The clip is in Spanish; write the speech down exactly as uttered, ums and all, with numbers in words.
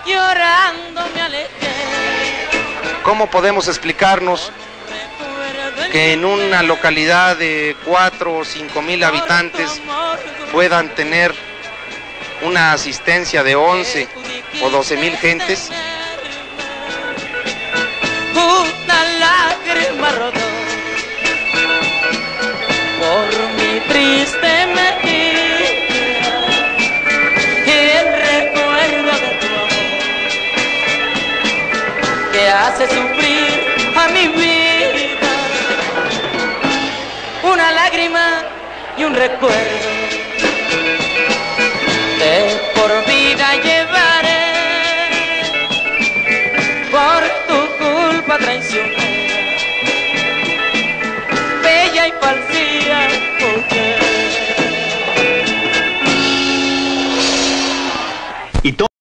llorando me alejé. ¿Cómo podemos explicarnos que en una localidad de cuatro o cinco mil habitantes puedan tener una asistencia de once o doce mil gentes? Una lágrima rodó por mi triste mejilla, el recuerdo de tu amor que hace sufrir a mi vida. Una lágrima y un recuerdo de por vida.